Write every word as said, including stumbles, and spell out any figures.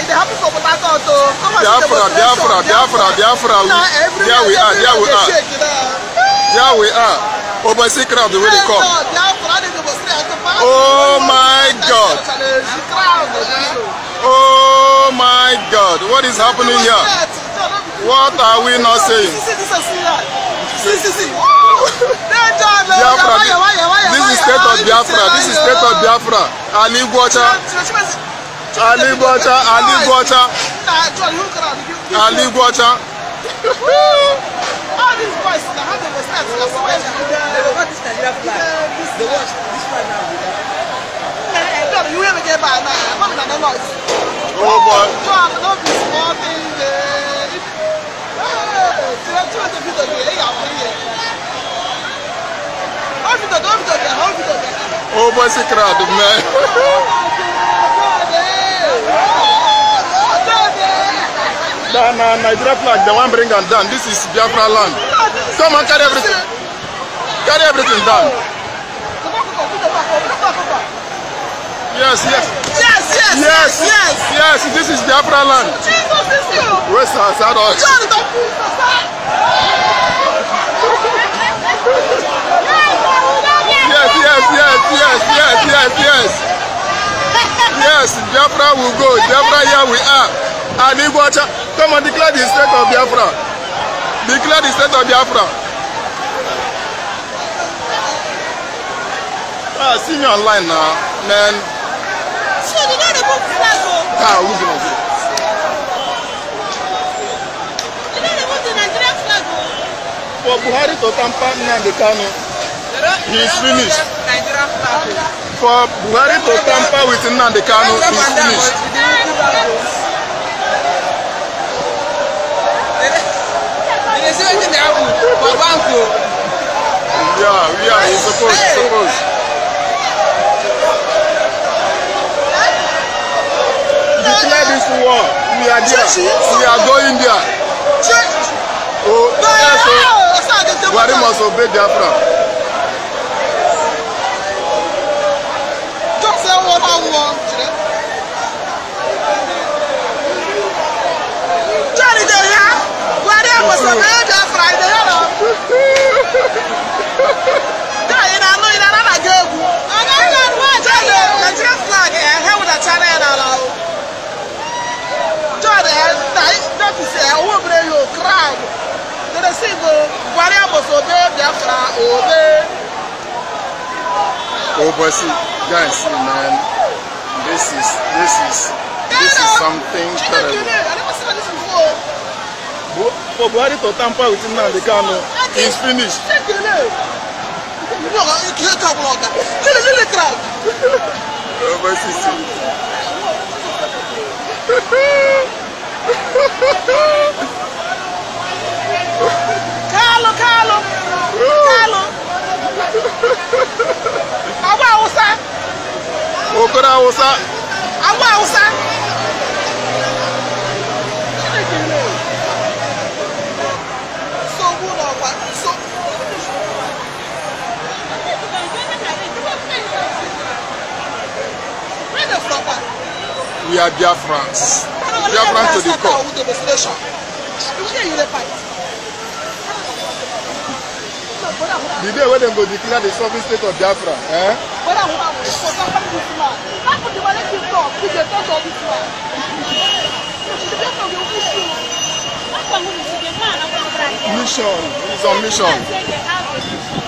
They happen for porthacourt. Biafra, Biafra, Biafra, Biafra. There we are, there we are. There we are. Overseas crowd, the way they come. Oh my God. Oh my God. What is happening here? What are we not saying? Biafra. This is state of Biafra. This is state of Biafra. Ali igweocha. Ali igweocha. Ali igweocha. Ali igweocha. All these boys that have the respect for somewhere. They got this Nigeria flag. They watch this flag now. You will never get back now. I'm not going to Oh boy. John, don't be small thing. Oh boy, c'est crowd, man. Nah, nah, Nigeria flag, the one bring them down. This is Biafra land. Come on, carry everything. Carry everything down. Yes, yes. Yes, yes, yes, yes, yes. This is Biafra land. Jesus is you. Where's our side? Yes, yes, yes, yes, yes, yes, yes. Yes, Biafra will go. Biafra, here we are. And igweocha, come on, declare the state of Biafra. Declare the state of Biafra. Ah, see me online now, man. So you know the book flag? Ah, who's gonna do? You know the book the Nigerian flag? For Buhari to tamper N N A M D Kanu, he is finished. Nigerian flag. For Buhari to tamper with N N A M D Kanu, he is finished. Yeah, yeah, he's supposed, he's supposed. Declare this war. We are there. We are going there. Oh, yes, so Buhari must obey Biafra. Just say one by one. Johnny, they have. Buhari must obey Biafra. Oh, but see, guys, see, man, this is, this is, this is something terrible. I never seen this before. For Buhari to tamper with N N A M D Kanu, he's finished. Oh, but see, see. Carlo, Carlo, Carlo. Awa Hausa. Okora Hausa. Awa Hausa. So good or what? So. Where the from? We are Biafrans. Biafrans to the core. The day when they go declare the sovereign state of Biafra, eh? Mission, it's on mission.